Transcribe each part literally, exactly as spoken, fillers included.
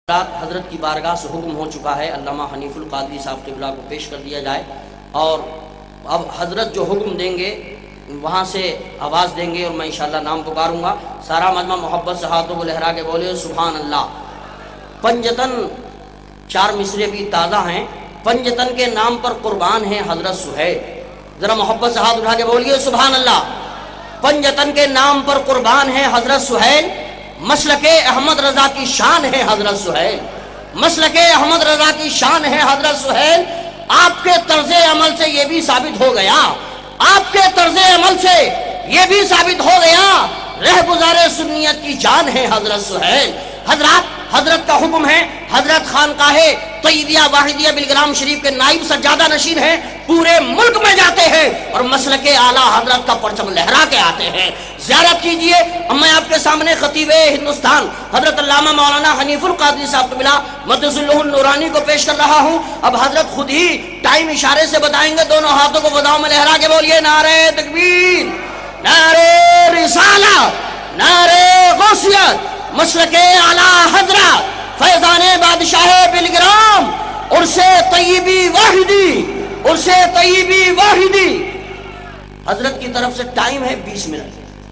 حضرت کی بارگاہ سے حکم ہو چکا ہے علامہ حنیف القادری صاحب قبلہ کو پیش کر دیا جائے، اور اب حضرت جو حکم دیں گے وہاں سے آواز دیں گے اور میں انشاءاللہ نام پکاروں گا۔ سارا مجمع محبت سے ہاتھوں کو لہرا کے بولے سبحان اللہ۔ پنجتن چار مصرے بھی تازہ ہیں۔ پنجتن کے نام پر قربان ہیں حضرت سہیل، ذرا محبت سے ہاتھ اٹھا کے بولیے سبحان اللہ۔ پنجتن کے نام پر قربان ہیں حضرت سہیل، مسلک احمد رضا کی شان ہے حضرت سہیل، مسلک احمد رضا کی شان ہے حضرت سہیل۔ آپ کے طرز عمل سے یہ بھی ثابت ہو گیا، آپ کے طرز عمل سے یہ بھی ثابت ہو گیا، رہگزار سنیت کی جان ہے حضرت سہیل۔ حضرات حضرت کا حکم ہے، حضرت خانقاہ طیبیہ واحدیہ بلگرام شریف کے نائب سجادہ نشین ہیں، پورے ملک میں جاتے ہیں اور مسلک اعلیٰ حضرت کا پرچم لہرا کے آتے ہیں۔ زیارت کیجئے۔ اب میں آپ کے سامنے خطیب ہندوستان حضرت علامہ مولانا حنیف القادری صاحب قبلہ مدث اللہ النورانی کو پیش کر رہا ہوں۔ اب حضرت خود ہی ٹائم اشارے سے بتائیں گے، دونوں ہاتھوں کو فضاؤں میں لہرا کے بولیے نعرہ تکبیر، نعرہ رسالت، نعرہ غوثیت، مسلک اعلیٰ حضرت فیضان بادشاہ بلگرام، عرس طیبی واحدی، عرس طیبی واحدی۔ حضرت کی طرف سے ٹائم ہے بیس منٹ۔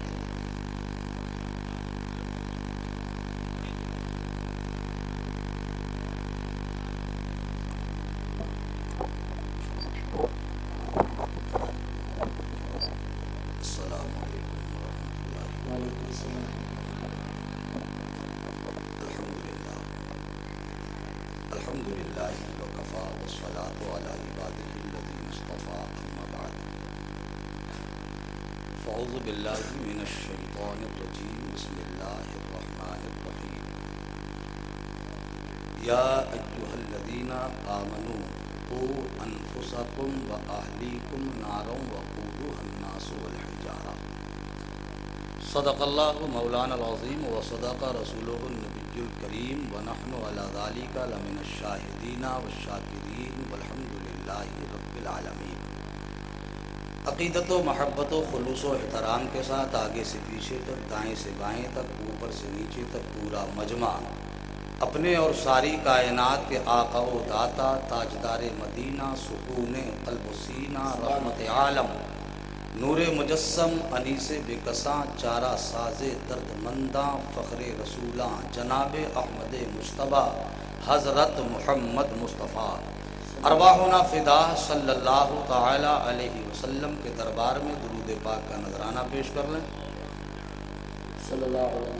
الحمدللہ وکفا والصلاة علی عبادہ الذین اصطفیٰ اما بعد فاعوذ باللہ من الشیطان الرجیم بسم اللہ الرحمن الرحیم یا ایھا الذین آمنوا قوا انفسکم واہلیکم نارا وقودها الناس والحجارہ۔ صدق اللہ مولانا العظیم وصدق رسولہ النبی الکریم ونحن علی ذلک لمن الشاہدین والشاکرین والحمد للہ رب العالمین۔ عقیدت و محبت و خلوص و احترام کے ساتھ آگے سے پیچھے تک، دائیں سے بائیں تک، اوپر سے نیچے تک پورا مجمع اپنے اور ساری کائنات کے آقا و داتا تاجدار مدینہ، سکون قلب و سینہ، رحمت عالم، نور مجسم، انیس بکساں، چارہ ساز درد منداں، فخر رسولاں، جناب احمد مجتبیٰ حضرت محمد مصطفیٰ، ارواحنا فدا صلی اللہ تعالی علیہ وسلم کے دربار میں درود پاک کا نذرانہ پیش کر لیں۔ صلی اللہ علیہ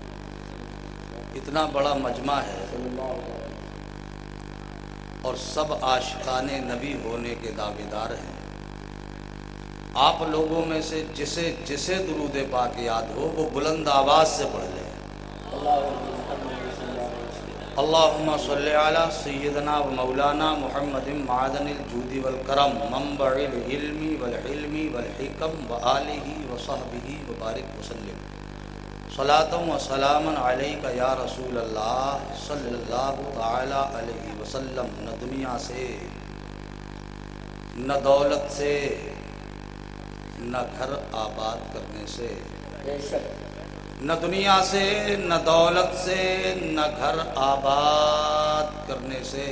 اتنا بڑا مجمع ہے اور سب عاشقان نبی ہونے کے دعویدار ہیں۔ آپ لوگوں میں سے جسے جسے درود پاک یاد ہو وہ بلند آواز سے پڑھ لیں۔ اللہم صلی علی سیدنا و مولانا محمد معدن الجود والکرم منبع العلم والحلم والحکم وآلہ وصحبہ وبارک وسلم۔ صلاۃ و سلام علیک یا رسول اللہ صلی اللہ تعالی علیہ وسلم۔ نہ دنیا سے، نہ دولت سے، نہ گھر آباد کرنے سے، نہ دنیا سے، نہ دولت سے، نہ گھر آباد کرنے سے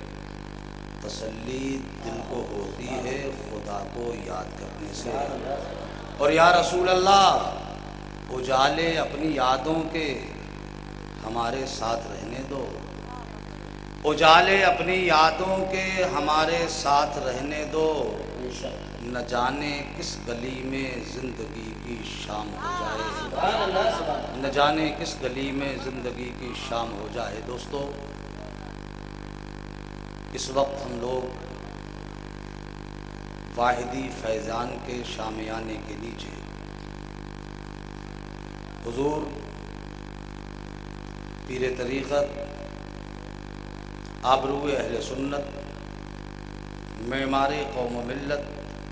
تسلی دل کو ہوتی ہے خدا کو یاد کرنے سے۔ اور یا رسول اللہ اجالے اپنی یادوں کے ہمارے ساتھ رہنے دو، اجالے اپنی یادوں کے ہمارے ساتھ رہنے دو، نہ جانے کس گلی میں زندگی کی شام ہو جائے، نہ جانے کس گلی میں زندگی کی شام ہو جائے۔ دوستو اس وقت ہم لوگ واحدی فیضان کے شامیانے کے نیچے حضور پیر طریقت، آبرو اہل سنت، معمار قوم و ملت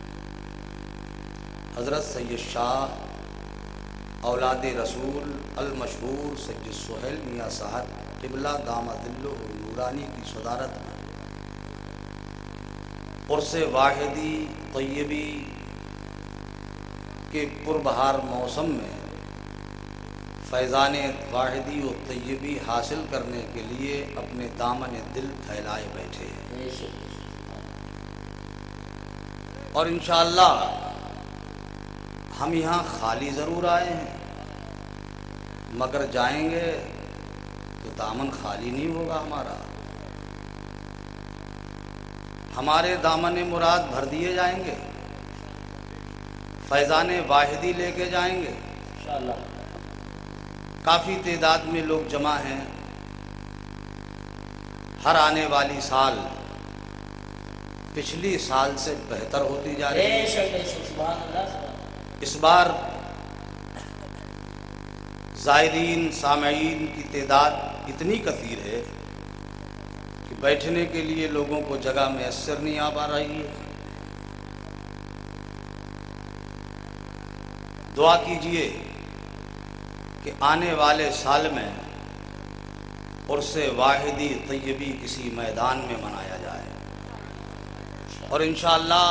حضرت سید شاہ اولاد رسول المشہور سید سہیل میاں صاحب قبلہ دامت اللہ نورانی کی صدارت میں عرس واحدی طیبی کے پربہار موسم میں فیضان واحدی و طیبی حاصل کرنے کے لیے اپنے دامن دل پھیلائے بیٹھے ہیں، اور انشاءاللہ ہم یہاں خالی ضرور آئے ہیں، مگر جائیں گے تو دامن خالی نہیں ہوگا ہمارا، ہمارے دامن مراد بھر دیے جائیں گے، فیضان واحدی لے کے جائیں گے انشاءاللہ۔ کافی تعداد میں لوگ جمع ہیں، ہر آنے والی سال پچھلی سال سے بہتر ہوتی جا رہی ہے۔ اس بار زائرین سامعین کی تعداد اتنی کثیر ہے کہ بیٹھنے کے لیے لوگوں کو جگہ میسر نہیں آ پا رہی ہے۔ دعا کیجئے کہ آنے والے سال میں عرس واحدی طیبی کسی میدان میں منایا جائے، اور انشاءاللہ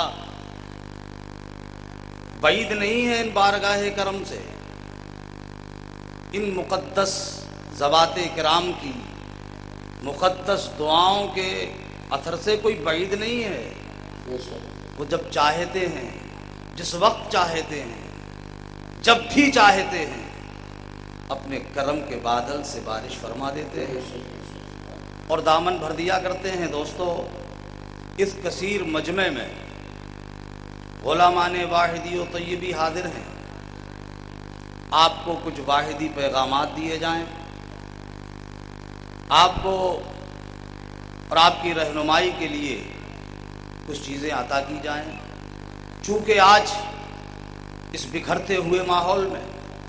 بعید نہیں ہے ان بارگاہ کرم سے، ان مقدس ذوات کرام کی مقدس دعاؤں کے اثر سے کوئی بعید نہیں ہے۔ وہ جب چاہتے ہیں، جس وقت چاہتے ہیں، جب بھی چاہتے ہیں، اپنے کرم کے بادل سے بارش فرما دیتے ہیں اور دامن بھر دیا کرتے ہیں۔ دوستو، اس کثیر مجمع میں غلامان واحدی و طیبی حاضر ہیں، آپ کو کچھ واحدی پیغامات دیے جائیں، آپ کو اور آپ کی رہنمائی کے لیے کچھ چیزیں عطا کی جائیں۔ چونکہ آج اس بکھرتے ہوئے ماحول میں،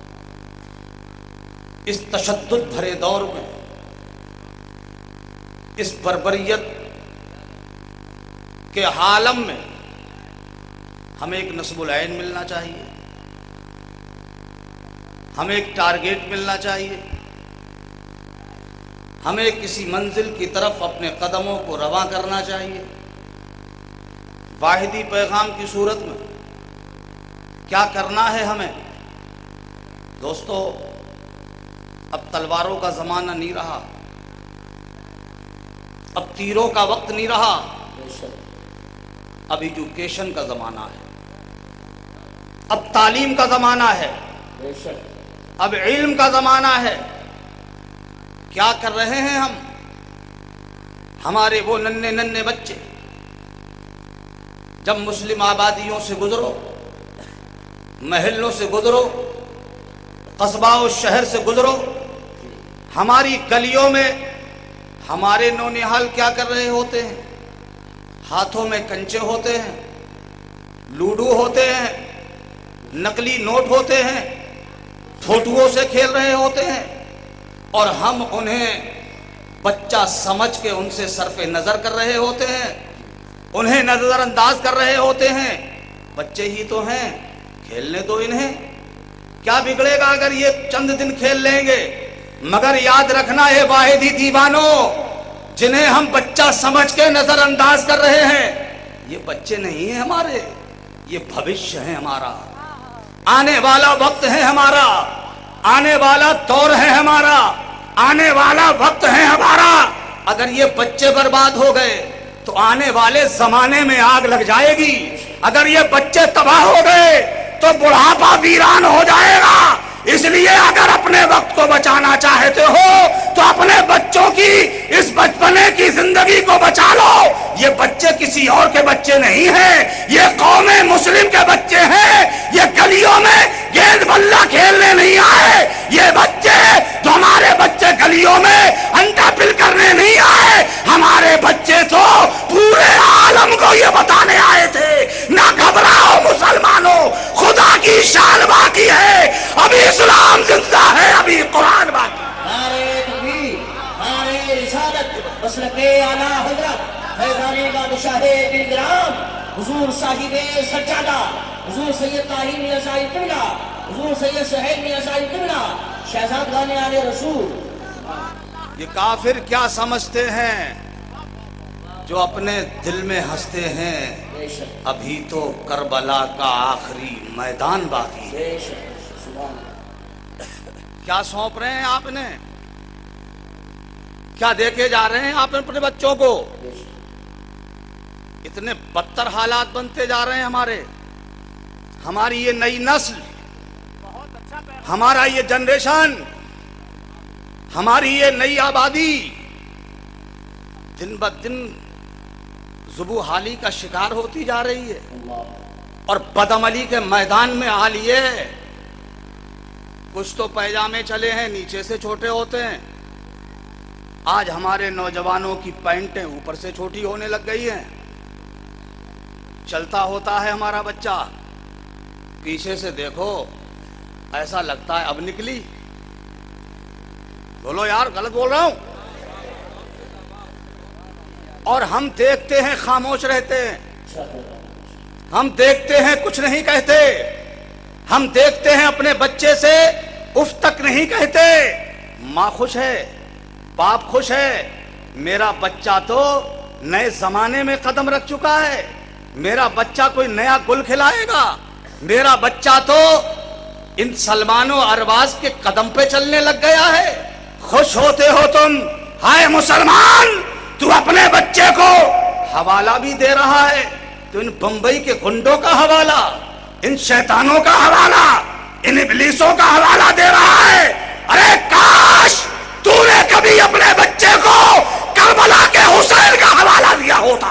اس تشدد بھرے دور میں، اس بربریت کے عالم میں ہمیں ایک نصب العین ملنا چاہیے، ہمیں ایک ٹارگیٹ ملنا چاہیے، ہمیں کسی منزل کی طرف اپنے قدموں کو رواں کرنا چاہیے۔ واحدی پیغام کی صورت میں کیا کرنا ہے ہمیں؟ دوستو، اب تلواروں کا زمانہ نہیں رہا، اب تیروں کا وقت نہیں رہا، اب ایجوکیشن کا زمانہ ہے، اب تعلیم کا زمانہ ہے، اب علم کا زمانہ ہے۔ کیا کر رہے ہیں ہم؟ ہمارے وہ ننھے ننھے بچے جب مسلم آبادیوں سے گزرو، محلوں سے گزرو، قصبہ و شہر سے گزرو، ہماری گلیوں میں ہمارے نونہال کیا کر رہے ہوتے ہیں؟ ہاتھوں میں کنچے ہوتے ہیں، لوڈو ہوتے ہیں، نقلی نوٹ ہوتے ہیں، پھوٹوؤں سے کھیل رہے ہوتے ہیں، اور ہم انہیں بچہ سمجھ کے ان سے صرف نظر کر رہے ہوتے ہیں، انہیں نظر انداز کر رہے ہوتے ہیں۔ بچے ہی تو ہیں، کھیلنے تو انہیں، کیا بگڑے گا اگر یہ چند دن کھیل لیں گے؟ مگر یاد رکھنا ہے واحدی دیوانوں، جنہیں ہم بچہ سمجھ کے نظر انداز کر رہے ہیں، یہ بچے نہیں ہیں ہمارے، یہ بھوشیہ ہے ہمارا، آنے والا وقت ہے ہمارا، آنے والا دور ہے ہمارا، آنے والا وقت ہے ہمارا۔ اگر یہ بچے برباد ہو گئے تو آنے والے زمانے میں آگ لگ جائے گی، اگر یہ بچے تباہ ہو گئے تو بڑھاپا ویران ہو جائے گا۔ اس لیے اگر اپنے وقت کو بچانا چاہتے ہو تو اپنے بچوں کی اس بچپنے کی زندگی کو بچا لو۔ یہ بچے کسی اور کے بچے نہیں ہیں، یہ قوم مسلم کے بچے ہیں، یہ گلیوں میں گیند بلہ کھیلنے نہیں آئے، یہ بچے جو ہمارے بچے گلیوں میں انٹا پل کرنے نہیں آئے، ہمارے بچے تو پورے عالم کو یہ بتانے آئے تھے، نہ گھبراؤ مسلمانوں، خدا کی شان باقی ہے، ابھی اسلام زندہ ہے، ابھی قرآن باقی ہے۔ نعرہ تکبیر، نعرہ رسالت، مسلک اعلیٰ حضرت فیضان بادشاہ دل گرام حضور صاحب سجادہ حضور سید طاہر میاں صاحب قبلہ، حضور سید سہیل میاں صاحب قبلہ، شہزادگان آل رسول۔ یہ کافر کیا سمجھتے ہیں جو اپنے دل میں ہنستے ہیں؟ ابھی تو کربلا کا آخری میدان باقی ہے۔ کیا سونپ رہے ہیں آپ نے؟ کیا دیکھے جا رہے ہیں آپ اپنے بچوں کو؟ اتنے بدتر حالات بنتے جا رہے ہیں ہمارے ہماری یہ نئی نسل، ہمارا یہ جنریشن، ہماری یہ نئی آبادی دن بدن ذبح حالی کا شکار ہوتی جا رہی ہے، اور بدعملی کے میدان میں آ لیے کچھ تو پیجامے چلے ہیں نیچے سے چھوٹے ہوتے ہیں، آج ہمارے نوجوانوں کی پینٹیں اوپر سے چھوٹی ہونے لگ گئی ہیں، چلتا ہوتا ہے ہمارا بچہ، پیچھے سے دیکھو ایسا لگتا ہے اب نکلی۔ بولو یار، غلط بول رہا ہوں؟ اور ہم دیکھتے ہیں خاموش رہتے ہیں، ہم دیکھتے ہیں کچھ نہیں کہتے، ہم دیکھتے ہیں اپنے بچے سے اف تک نہیں کہتے۔ ماں خوش ہے، باپ خوش ہے، میرا بچہ تو نئے زمانے میں قدم رکھ چکا ہے، میرا بچہ کوئی نیا گل کھلائے گا، میرا بچہ تو ان سلمان و ارباز کے قدم پہ چلنے لگ گیا ہے۔ خوش ہوتے ہو تم، ہائے مسلمان تو اپنے بچے کو حوالہ بھی دے رہا ہے، تو ان بمبئی کے گنڈوں کا حوالہ، ان شیطانوں کا حوالہ، ان ابلیسوں کا حوالہ دے رہا ہے۔ ارے کاش تو نے کبھی اپنے بچے کو کربلا کے حسین کا حوالہ دیا ہوتا،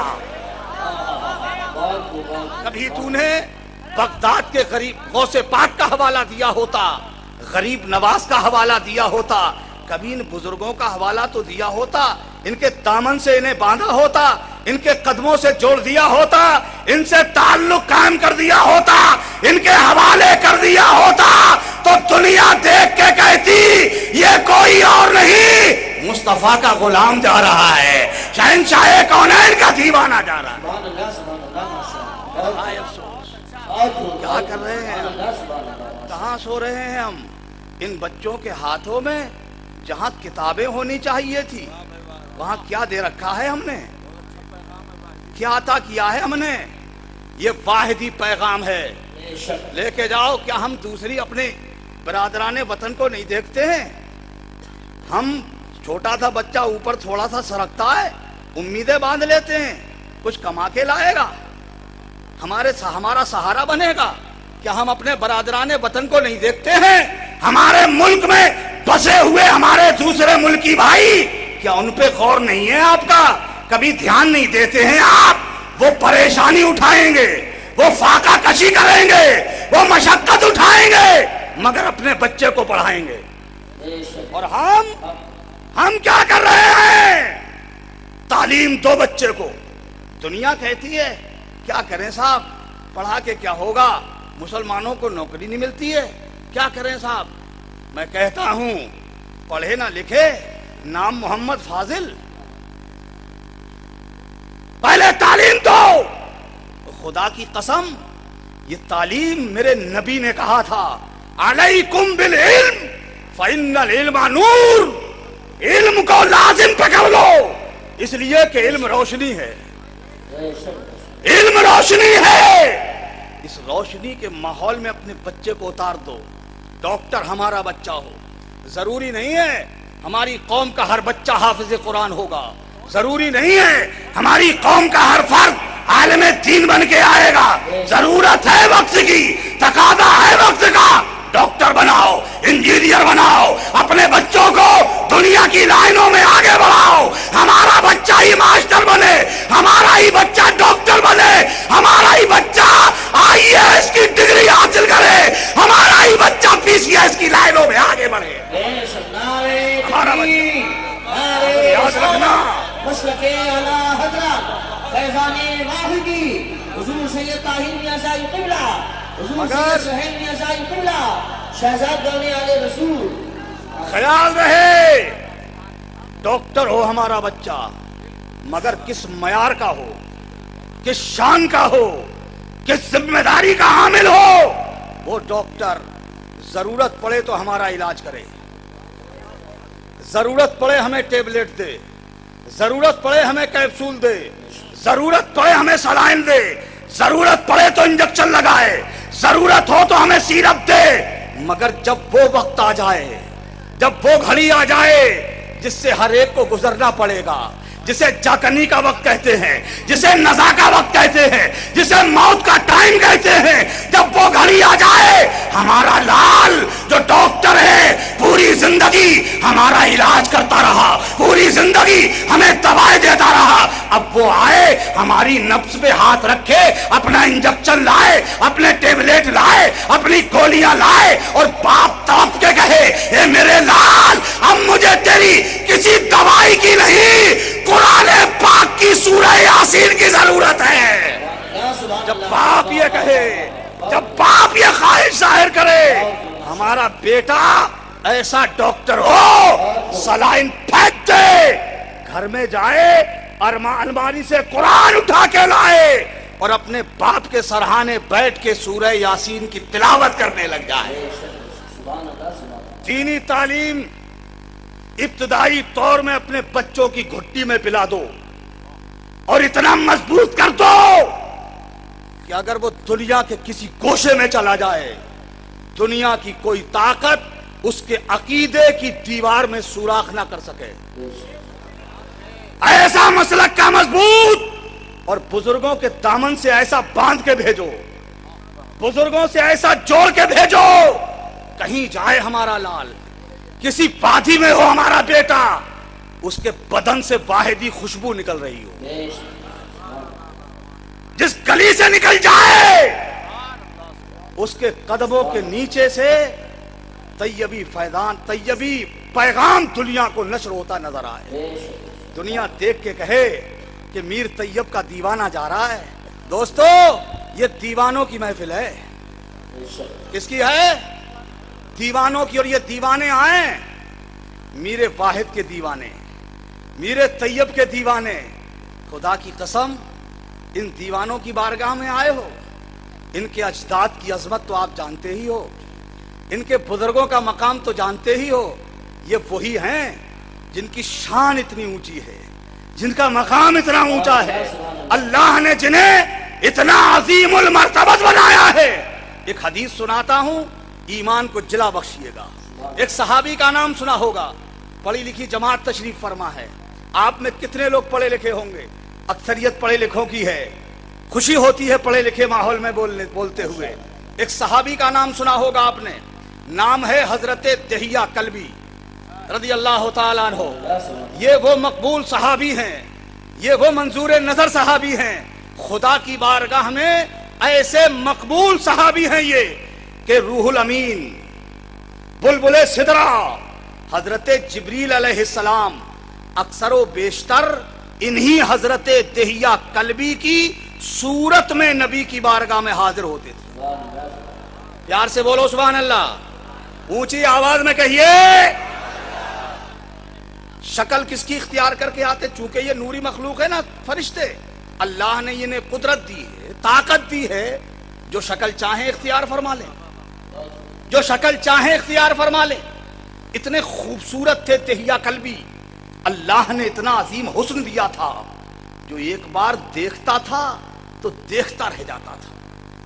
کبھی تو نے بغداد کے غریب غوث پاک کا حوالہ دیا ہوتا، غریب نواز کا حوالہ دیا ہوتا، کبھی ان بزرگوں کا حوالہ تو دیا ہوتا، ان کے دامن سے انہیں باندھا ہوتا، ان کے قدموں سے جوڑ دیا ہوتا، ان سے تعلق قائم کر دیا ہوتا، ان کے حوالے کر دیا ہوتا، تو دنیا دیکھ کے کہتی یہ کوئی اور نہیں مصطفیٰ کا غلام جا رہا ہے، شہنشاہ کونین کا دیوانہ جا رہا ہے۔ کیا کر رہے ہیں ہم؟ کہاں سو رہے ہیں ہم؟ ان بچوں کے ہاتھوں میں جہاں کتابیں ہونی چاہیے تھی وہاں کیا دے رکھا ہے ہم نے؟ کیا عطا کیا ہے ہم نے؟ یہ واحدی پیغام ہے، لے کے جاؤ۔ کیا ہم دوسری اپنے برادران وطن کو نہیں دیکھتے ہیں؟ ہم چھوٹا تھا بچہ اوپر تھوڑا سا سرکتا ہے، امیدیں باندھ لیتے ہیں کچھ کما کے لائے گا، ہمارے ہمارا سہارا بنے گا۔ کیا ہم اپنے برادران وطن کو نہیں دیکھتے ہیں؟ ہمارے ملک میں بسے ہوئے ہمارے دوسرے ملکی بھائی، کیا ان پہ غور نہیں ہے آپ کا؟ کبھی دھیان نہیں دیتے ہیں آپ؟ وہ پریشانی اٹھائیں گے، وہ فاقہ کشی کریں گے، وہ مشقت اٹھائیں گے، مگر اپنے بچے کو پڑھائیں گے۔ اور ہم ہم کیا کر رہے ہیں؟ تعلیم دو بچے کو، دنیا کہتی ہے کیا کریں صاحب، پڑھا کے کیا ہوگا، مسلمانوں کو نوکری نہیں ملتی ہے، کیا کریں صاحب؟ میں کہتا ہوں پڑھے نہ لکھے، نام محمد فاضل، پہلے تعلیم دو۔ خدا کی قسم یہ تعلیم میرے نبی نے کہا تھا، علیکم بالعلم فإن العلم نور، علم کو لازم پکڑ لو، اس لیے کہ علم روشنی ہے، علم روشنی ہے۔ اس روشنی کے ماحول میں اپنے بچے کو اتار دو۔ ڈاکٹر ہمارا بچہ ہو، ضروری نہیں ہے ہماری قوم کا ہر بچہ حافظ قرآن ہوگا، ضروری نہیں ہے ہماری قوم کا ہر فرد عالم دین بن کے آئے گا، ضرورت ہے وقت کی، تقاضا ہے وقت کا۔ ڈاکٹر بناؤ، انجینئر بناؤ، اپنے بچوں کو دنیا کی لائنوں میں آگے بڑھاؤ۔ ہمارا بچہ ہی ماسٹر بنے، ہمارا ہی بچہ ڈاکٹر بنے، ہمارا ہی بچہ آئی اے ایس کی ڈگری حاصل کرے، ہمارا ہی بچہ پی سی ایس کی لائنوں میں آگے بڑھے۔ ہمارا بچہ یاد رکھنا، مسلک اعلیٰ حضرت فیضان واحدی حضور سید طاہر میاں صاحب قبلہ، حضور سید سہیل میاں صاحب قبلہ، شہزاد گونے آلِ رسول۔ خیال رہے ڈاکٹر ہو ہمارا بچہ، مگر کس معیار کا ہو، کس شان کا ہو، کس ذمہ داری کا حامل ہو۔ وہ ڈاکٹر ضرورت پڑے تو ہمارا علاج کرے، ضرورت پڑے ہمیں ٹیبلٹ دے، ضرورت پڑے ہمیں کیپسول دے، ضرورت پڑے ہمیں سلائن دے، ضرورت پڑے تو انجیکشن لگائے، ضرورت ہو تو ہمیں سیرپ دے، مگر جب وہ وقت آ جائے جب وہ گھڑی آ جائے جس سے ہر ایک کو گزرنا پڑے گا، جسے جاکنی کا وقت کہتے ہیں، جسے نزا کا وقت کہتے ہیں، جسے موت کا ٹائم کہتے ہیں، جب وہ گھڑی آ جائے، ہمارا لال جو ڈاکٹر ہے پوری زندگی ہمارا علاج کرتا رہا، پوری زندگی ہمیں دوائیں دیتا رہا، اب وہ آئے ہماری نبض پہ ہاتھ رکھے، اپنا انجیکشن لائے، اپنے ٹیبلیٹ لائے، اپنی گولیاں لائے اور باپ تڑپ کے کہے اے میرے لال اب مجھے تیری کسی دوائی کی نہیں، قرآن پاک کی سورہ یاسین کی ضرورت ہے۔ جب باپ یہ کہے، جب باپ یہ خواہش ظاہر کرے، ہمارا بیٹا ایسا ڈاکٹر ہو سلائن پھینک دے، گھر میں جائے الماری سے قرآن اٹھا کے لائے اور اپنے باپ کے سرہانے بیٹھ کے سورہ یاسین کی تلاوت کرنے لگ جائے۔ دینی تعلیم ابتدائی طور میں اپنے بچوں کی گھٹی میں پلا دو اور اتنا مضبوط کر دو کہ اگر وہ دنیا کے کسی گوشے میں چلا جائے، دنیا کی کوئی طاقت اس کے عقیدے کی دیوار میں سوراخ نہ کر سکے۔ ایسا مسلک کا مضبوط، اور بزرگوں کے دامن سے ایسا باندھ کے بھیجو، بزرگوں سے ایسا جوڑ کے بھیجو، کہیں جائے ہمارا لال، کسی وادی میں ہو ہمارا بیٹا، اس کے بدن سے واحدی خوشبو نکل رہی ہو، جس گلی سے نکل جائے اس کے قدموں کے نیچے سے طیبی فیضان، طیبی پیغام دنیا کو نشر ہوتا نظر آئے، دنیا دیکھ کے کہے کہ میر طیب کا دیوانہ جا رہا ہے۔ دوستو یہ دیوانوں کی محفل ہے۔ کس کی ہے؟ دیوانوں کی، اور یہ دیوانے آئیں میرے واحد کے دیوانے، میرے طیب کے دیوانے۔ خدا کی قسم ان دیوانوں کی بارگاہ میں آئے ہو، ان کے اجداد کی عظمت تو آپ جانتے ہی ہو، ان کے بزرگوں کا مقام تو جانتے ہی ہو، یہ وہی ہیں جن کی شان اتنی اونچی ہے، جن کا مقام اتنا اونچا ہے، اللہ نے جنہیں اتنا عظیم المرتبت بنایا ہے۔ ایک حدیث سناتا ہوں، ایمان کو جلا بخشیے گا۔ ایک صحابی کا نام سنا ہوگا، پڑھی لکھی جماعت تشریف فرما ہے، آپ میں کتنے لوگ پڑھے لکھے ہوں گے؟ اکثریت پڑھے لکھوں کی ہے، خوشی ہوتی ہے پڑھے لکھے ماحول میں بولنے بولتے ہوئے۔ ایک صحابی کا نام سنا ہوگا آپ نے، نام ہے حضرت دہیہ کلبی رضی اللہ تعالیٰ عنہ۔ یہ وہ مقبول صحابی ہیں، یہ وہ منظور نظر صحابی ہیں، خدا کی بارگاہ میں ایسے مقبول صحابی ہیں یہ کہ روح الامین، بلبل سدرہ، حضرت جبریل علیہ السلام اکثر و بیشتر انہی حضرت دہیہ کلبی کی صورت میں نبی کی بارگاہ میں حاضر ہوتے تھے۔ پیار سے بولو سبحان اللہ، اونچی آواز میں کہیے۔ شکل کس کی اختیار کر کے آتے؟ چونکہ یہ نوری مخلوق ہے نا، فرشتے، اللہ نے انہیں قدرت دی ہے، طاقت دی ہے، جو شکل چاہیں اختیار فرما لیں، جو شکل چاہیں اختیار فرما لیں۔ اتنے خوبصورت تھے دہیہ کلبی، اللہ نے اتنا عظیم حسن دیا تھا، جو ایک بار دیکھتا تھا تو دیکھتا رہ جاتا تھا۔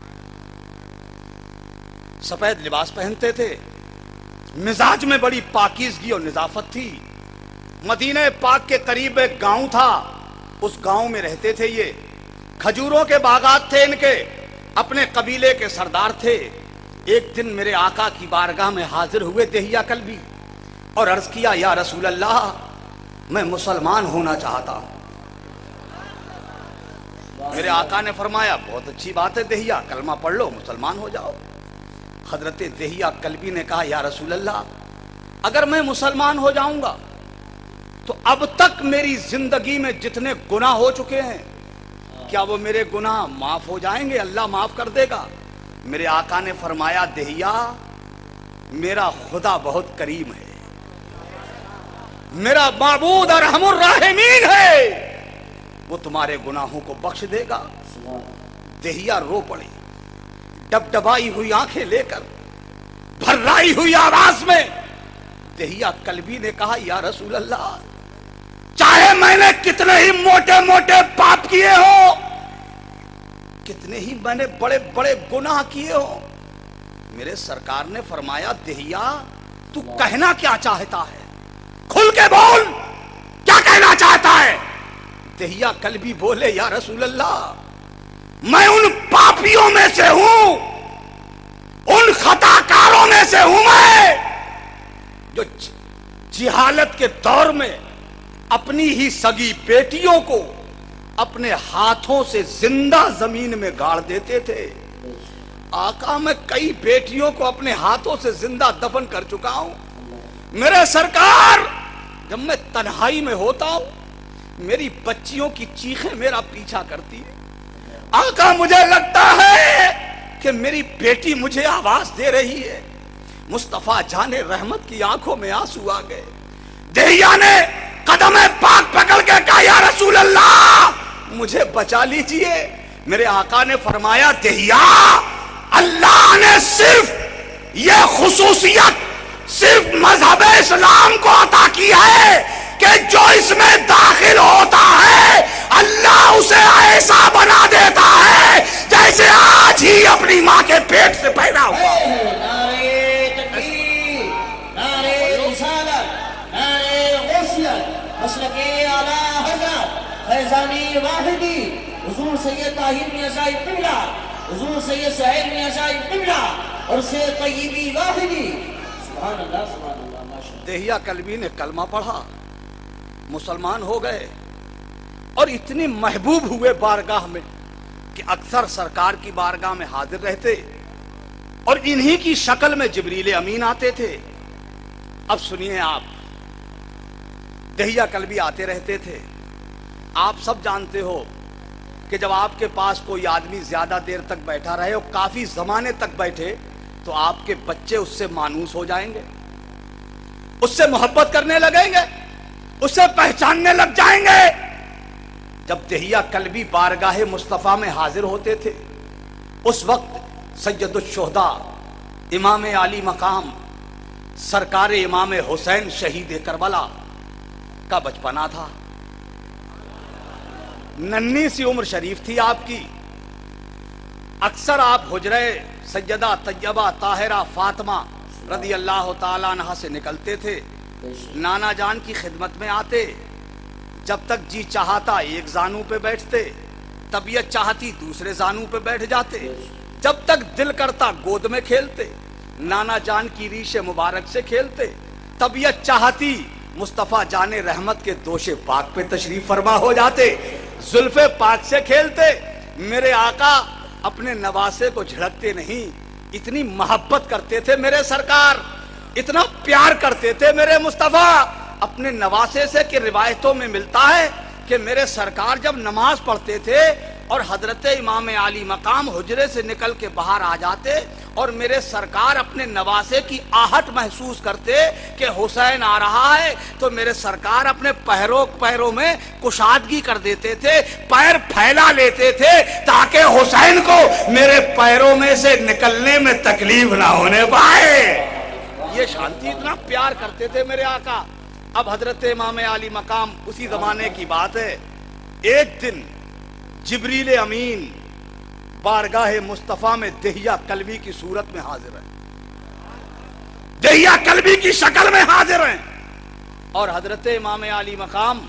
سفید لباس پہنتے تھے، مزاج میں بڑی پاکیزگی اور نظافت تھی۔ مدینہ پاک کے قریب ایک گاؤں تھا، اس گاؤں میں رہتے تھے یہ، کھجوروں کے باغات تھے ان کے، اپنے قبیلے کے سردار تھے۔ ایک دن میرے آقا کی بارگاہ میں حاضر ہوئے دہیہ کلبی اور عرض کیا، یا رسول اللہ میں مسلمان ہونا چاہتا ہوں۔ میرے آقا نے فرمایا، بہت اچھی بات ہے دہیہ، کلمہ پڑھ لو مسلمان ہو جاؤ۔ حضرت دہیہ کلبی نے کہا، یا رسول اللہ اگر میں مسلمان ہو جاؤں گا تو اب تک میری زندگی میں جتنے گناہ ہو چکے ہیں کیا وہ میرے گناہ معاف ہو جائیں گے؟ اللہ معاف کر دے گا؟ میرے آقا نے فرمایا، دہیہ میرا خدا بہت کریم ہے، میرا معبود ارحم الراحمین ہے، وہ تمہارے گناہوں کو بخش دے گا۔ دہیہ رو پڑی، ڈب ڈبائی ہوئی آنکھیں لے کر، بھرائی ہوئی آواز میں دہیہ کلبی نے کہا، یا رسول اللہ چاہے میں نے کتنے ہی موٹے موٹے پاپ کیے ہو، کتنے ہی میں نے بڑے بڑے گناہ کیے ہو، میرے سرکار نے فرمایا، دہیہ تو کہنا کیا چاہتا ہے؟ کھل کے بول، کیا کہنا چاہتا ہے؟ دہیا کلبی بولے یا رسول اللہ میں ان پاپیوں میں سے ہوں، ان خطا کاروں میں سے ہوں میں جو جہالت کے دور میں اپنی ہی سگی بیٹیوں کو اپنے ہاتھوں سے زندہ زمین میں گاڑ دیتے تھے۔ آقا میں کئی بیٹیوں کو اپنے ہاتھوں سے زندہ دفن کر چکا ہوں۔ میرے سرکار جب میں تنہائی میں ہوتا ہوں میری بچیوں کی چیخیں میرا پیچھا کرتی ہیں۔ آقا مجھے لگتا ہے کہ میری بیٹی مجھے آواز دے رہی ہے۔ مصطفیٰ جان رحمت کی آنکھوں میں آنسو آ گئے۔ دہیا نے قدم پاک پکڑ کے کہا یا رسول اللہ مجھے بچا لیجئے۔ میرے آقا نے فرمایا دہیا اللہ نے صرف یہ خصوصیت صرف مذہب اسلام کو عطا کی ہے کہ جو اس میں داخل ہوتا ہے اللہ اسے ایسا بنا دیتا ہے جیسے آج ہی اپنی ماں کے پیٹ سے پیدا ہوا۔ نعرے تکبیر، نعرے رسالت، نعرے غوثیت، مسلک اعلیٰ حضرت فیضانی واحدی حضور سید طاہر میاں صاحب قبلہ، حضور سید سہیل میاں صاحب قبلہ اور سید طیبی واحدی۔ سبحان اللہ سبحان اللہ ماشاء اللہ۔ دہیا کلبی نے کلمہ پڑھا، مسلمان ہو گئے اور اتنے محبوب ہوئے بارگاہ میں کہ اکثر سرکار کی بارگاہ میں حاضر رہتے اور انہی کی شکل میں جبریل امین آتے تھے۔ اب سنیے آپ، دہیا کلبی آتے رہتے تھے۔ آپ سب جانتے ہو کہ جب آپ کے پاس کوئی آدمی زیادہ دیر تک بیٹھا رہے اور کافی زمانے تک بیٹھے تو آپ کے بچے اس سے مانوس ہو جائیں گے، اس سے محبت کرنے لگیں گے، اسے پہچاننے لگ جائیں گے۔ جب دہیا کلبی بارگاہ مصطفیٰ میں حاضر ہوتے تھے اس وقت سید الشہداء امام علی مقام سرکار امام حسین شہید کربلا کا بچپنا تھا، ننھی سی عمر شریف تھی آپ کی۔ اکثر آپ حجرے سیدہ طیبہ طاہرہ فاطمہ رضی اللہ تعالیٰ عنہ سے نکلتے تھے، نانا جان کی خدمت میں آتے، جب تک جی چاہتا ایک زانو پہ بیٹھتے، طبیعت چاہتی دوسرے زانو پہ بیٹھ جاتے، جب تک دل کرتا گود میں کھیلتے، نانا جان کی ریش مبارک سے کھیلتے، طبیعت چاہتی مصطفیٰ جان رحمت کے دوش پاک پہ تشریف فرما ہو جاتے، زلف پاک سے کھیلتے۔ میرے آقا اپنے نواسے کو جھڑکتے نہیں، اتنی محبت کرتے تھے میرے سرکار، اتنا پیار کرتے تھے میرے مصطفیٰ اپنے نواسے سے کہ روایتوں میں ملتا ہے کہ میرے سرکار جب نماز پڑھتے تھے اور حضرت امام علی مقام حجرے سے نکل کے باہر آ جاتے اور میرے سرکار اپنے نواسے کی آہٹ محسوس کرتے کہ حسین آ رہا ہے تو میرے سرکار اپنے پیروں پیروں میں کشادگی کر دیتے تھے، پیر پھیلا لیتے تھے تاکہ حسین کو میرے پیروں میں سے نکلنے میں تکلیف نہ ہونے پائے۔ یہ شانتی، اتنا پیار کرتے تھے میرے آقا۔ اب حضرت امام علی مقام اسی زمانے کی بات ہے، ایک دن جبریل امین بارگاہ مصطفیٰ میں دہیا کلبی کی صورت میں حاضر ہیں، دہیا کلبی کی شکل میں حاضر ہیں، اور حضرت امام علی مقام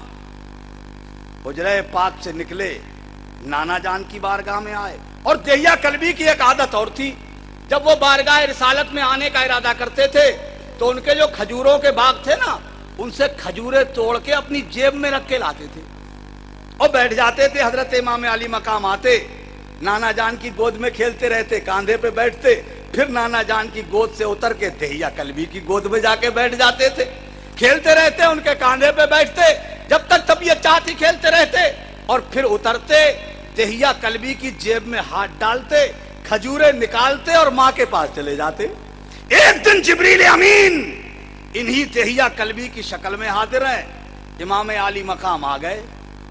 حجرہ پاک سے نکلے، نانا جان کی بارگاہ میں آئے۔ اور دہیا کلبی کی ایک عادت اور تھی، جب وہ بارگاہ رسالت میں آنے کا ارادہ کرتے تھے تو ان کے جو کھجوروں کے باغ تھے نا، ان سے کھجورے توڑ کے اپنی جیب میں رکھ کے لاتے تھے اور بیٹھ جاتے تھے۔ حضرت امام علی مقام آتے، نانا جان کی گود میں کھیلتے رہتے، کاندھے پہ بیٹھتے، پھر نانا جان کی گود سے اتر کے دہیا کلبی کی گود میں جا کے بیٹھ جاتے تھے، کھیلتے رہتے، ان کے کاندھے پہ بیٹھتے، جب تک طبیعت چاہتی کھیلتے رہتے، اور پھر اترتے، دہیا کلبی کی جیب میں ہاتھ ڈالتے، کھجورے نکالتے اور ماں کے پاس چلے جاتے۔ ایک دن جبریل امین انہی دہیا کلبی کی شکل میں حاضر ہیں، امام علی مقام آ گئے،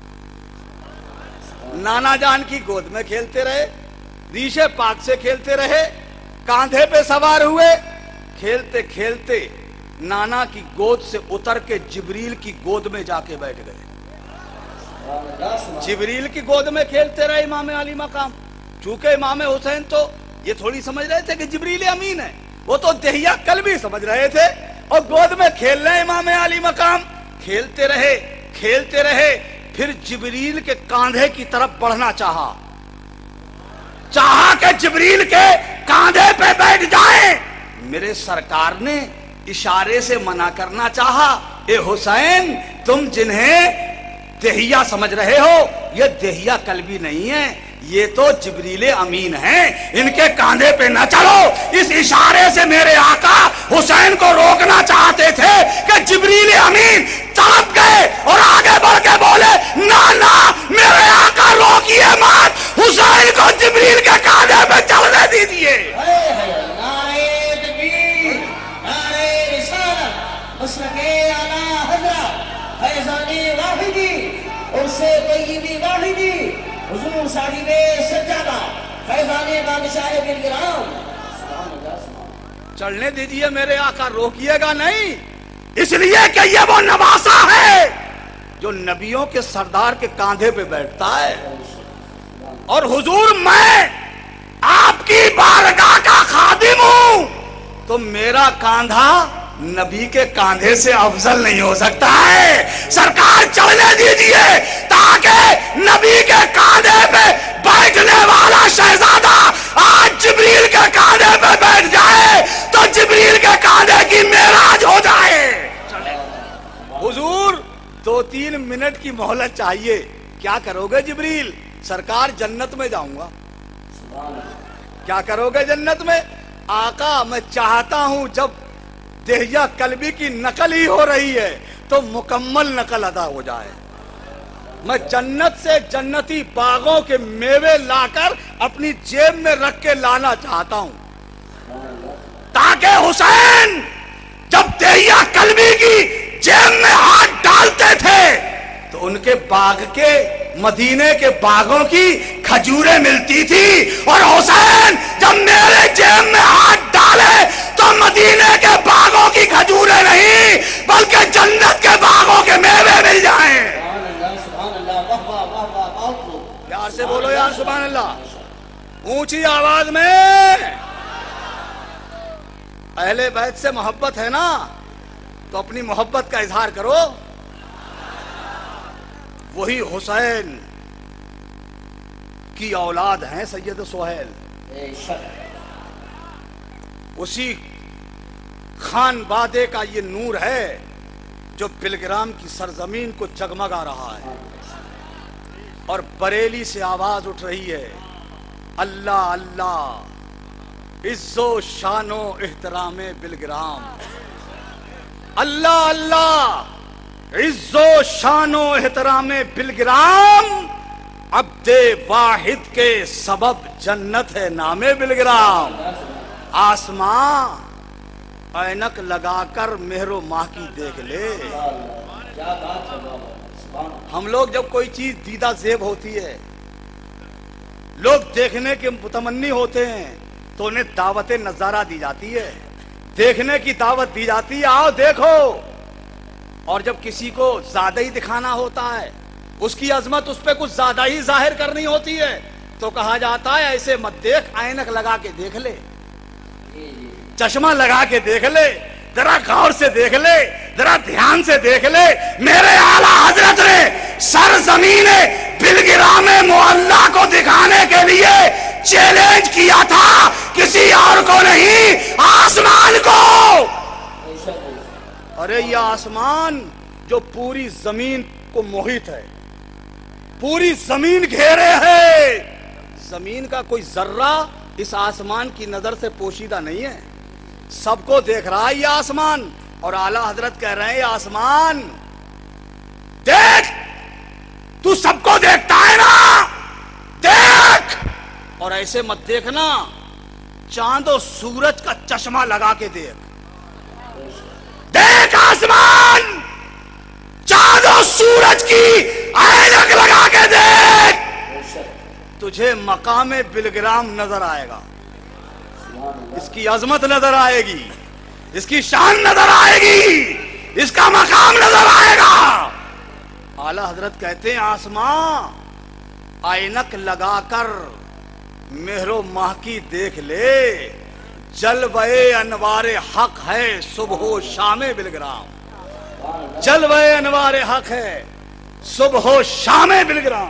نانا جان کی گود میں کھیلتے رہے، ریشے پاک سے کھیلتے رہے، کاندھے پہ سوار ہوئے، کھیلتے کھیلتے نانا کی گود سے اتر کے جبریل کی گود میں جا کے بیٹھ گئے۔ جبریل کی گود میں کھیلتے رہے امام علی مقام۔ چونکہ امام حسین تو یہ تھوڑی سمجھ رہے تھے کہ جبریل امین ہے، وہ تو دہیا کلبی سمجھ رہے تھے، اور گود میں کھیل رہے امام علی مقام. کھیلتے رہے کھیلتے رہے پھر جبریل کے کاندھے کی طرف بڑھنا چاہا چاہا کہ جبریل کے کاندھے پہ بیٹھ جائیں. میرے سرکار نے اشارے سے منع کرنا چاہا. اے حسین تم جنہیں دہیا سمجھ رہے ہو یہ دہیا قلبی نہیں ہے, یہ تو جبریل امین ہیں, ان کے کاندھے پہ نہ چلو. اس اشارے سے میرے آقا حسین کو روکنا چاہتے تھے کہ جبریل امین تڑپ گئے اور آگے بڑھ کے بولے نا نا میرے آقا روکیے مات, حسین کو جبریل کے کاندھے پہ چلنے دیجیے. نعرہ تکبیر, نعرہ رسالت, مسلک اعلیٰ حضرت فیضان واحدی عرس طیبی واحدی حضور صاحب سجادہ فیضان بادشاہ گرگرام. چلنے دیجیے میرے آقا, روکیے گا نہیں, اس لیے کہ یہ وہ نواسا ہے جو نبیوں کے سردار کے کاندھے پہ بیٹھتا ہے. اور حضور میں آپ کی بارگاہ کا خادم ہوں تو میرا کاندھا نبی کے کاندھے سے افضل نہیں ہو سکتا ہے. سرکار چلنے دیجیے تاکہ نبی کے کاندھے پہ بیٹھنے والا شہزادہ آج جبریل کے کاندھے پہ بیٹھ جائے تو جبریل کے کاندھے کی معراج ہو جائے. حضور دو تین منٹ کی مہلت چاہیے. کیا کرو گے جبریل؟ سرکار جنت میں جاؤں گا. کیا کرو گے جنت میں؟ آقا میں چاہتا ہوں جب دہیا قلبی کی نقل ہی ہو رہی ہے تو مکمل نقل ادا ہو جائے. میں جنت سے جنتی باغوں کے میوے لا کر اپنی جیب میں رکھ کے لانا چاہتا ہوں تاکہ حسین جب دہیا قلبی کی جیب میں ہاتھ ڈالتے تھے تو ان کے باغ کے مدینے کے باغوں کی کھجوریں ملتی تھی, اور حسین جب میرے جیب میں ہاتھ ڈالے تو مدینے کے باغوں کی کھجوریں نہیں بلکہ جنت کے باغوں کے میوے مل جائیں. پیار سے بولو یار سبحان اللہ, اونچی آواز میں. اہل بیت سے محبت ہے نا تو اپنی محبت کا اظہار کرو. وہی حسین کی اولاد ہیں سید سہیل, اسی خان بادے کا یہ نور ہے جو بلگرام کی سرزمین کو جگمگا رہا ہے. اور بریلی سے آواز اٹھ رہی ہے اللہ اللہ عز و شان و احترام بلگرام, اللہ اللہ عز و شان و احترام بلگرام, عبد واحد کے سبب جنت ہے نام بلگرام. آسمان اینک لگا کر مہر و ماہ کی دیکھ لے. ہم لوگ جب کوئی چیز دیدہ زیب ہوتی ہے, لوگ دیکھنے کے متمنی ہوتے ہیں تو انہیں دعوت نظارہ دی جاتی ہے, دیکھنے کی دعوت دی جاتی ہے, آؤ دیکھو. اور جب کسی کو زیادہ ہی دکھانا ہوتا ہے, اس کی عظمت اس پہ کچھ زیادہ ہی ظاہر کرنی ہوتی ہے تو کہا جاتا ہے ایسے مت دیکھ, اینک لگا کے دیکھ لے, چشمہ لگا کے دیکھ لے, ذرا غور سے دیکھ لے, ذرا دھیان سے دیکھ لے. میرے اعلیٰ حضرت نے سرزمین بلگرام معلیٰ کو دکھانے کے لیے چیلنج کیا تھا, کسی اور کو نہیں, آسمان کو. ارے یہ آسمان جو پوری زمین کو محیط ہے, پوری زمین گھیرے ہے, زمین کا کوئی ذرہ اس آسمان کی نظر سے پوشیدہ نہیں ہے, سب کو دیکھ رہا ہے یہ آسمان. اور اعلیٰ حضرت کہہ رہے ہیں یہ آسمان دیکھ, تو سب کو دیکھتا ہے نا, دیکھ. اور ایسے مت دیکھنا, چاند و سورج کا چشمہ لگا کے دیکھ. دیکھ آسمان, چاند و سورج کی اینک لگا کے دیکھ, تجھے مقام بلگرام نظر آئے گا, اس کی عظمت نظر آئے گی, اس کی شان نظر آئے گی, اس کا مقام نظر آئے گا. اعلیٰ حضرت کہتے ہیں آسمان اینک لگا کر مہر و ماہ کی دیکھ لے, جلوے انوار حق ہے صبح و شام بلگرام، جلوے انوار حق ہے صبح و شام بلگرام۔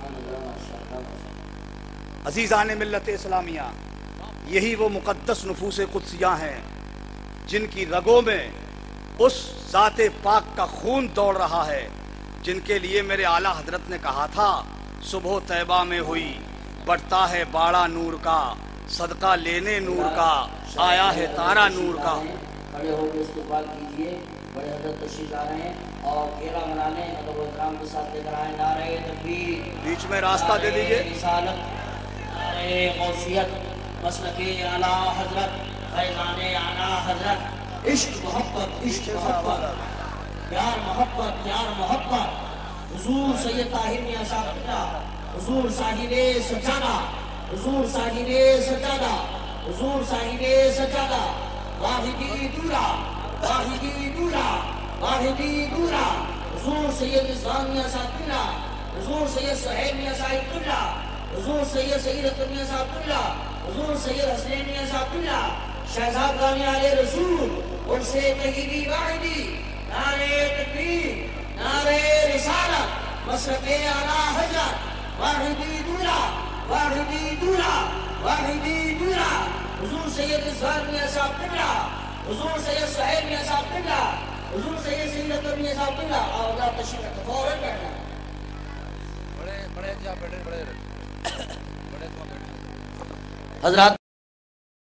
عزیزان ملت اسلامیہ، یہی وہ مقدس نفوس قدسیاں ہیں جن کی رگوں میں اس ذات پاک کا خون دوڑ رہا ہے، جن کے لیے میرے اعلیٰ حضرت نے کہا تھا صبح طیبہ میں ہوئی بڑھتا ہے باڑا نور کا، صدقہ لینے نور کا آیا ہے تارا نور کا۔ کھڑے ہو کے استقبال کیجئے، بڑے حضرت تشریف لا رہے ہیں اور گھیرا بنانے ادب و احترام کے ساتھ لے کر آئیں۔ نعرہ تکبیر، بیچ میں راستہ دے دیجئے۔ نعرہ رسالت، نعرہ غوثیت، مسلک اعلیٰ حضرت، فیضان اعلیٰ حضرت، عشق محبت، عشق محبت، پیار محبت، پیار محبت، حضور سید طاہر میاں صاحب قبلہ، حضور صاحب سجادہ، حضور صاحب سجادہ، حضور صاحب سجادہ، واحدی دورہ، واحدی دورہ، واحدی دورہ، حضور سید اسلام میاں صاحب قبلہ، حضور سید سہیل میاں صاحب قبلہ، حضور سید سید اکبر میاں صاحب قبلہ، حضور سید حسنین میاں صاحب قبلہ، شہزاد گانے والے رسول ان سے طیبی واحدی، نعرہ تکبیر، نعرہ رسالت، مسلک اعلیٰ حضرت، واحدی دورہ، واحدی دورہ، واحدی دورہ، حضور سید اسلام میاں صاحب قبلہ، حضور سید سہیل میاں صاحب قبلہ، حضور سید سید اکبر میاں صاحب قبلہ۔ اور اللہ تشریف رکھتے فوراً بیٹھنا۔ بڑے بڑے جا بیٹھے بڑے بڑے حضرات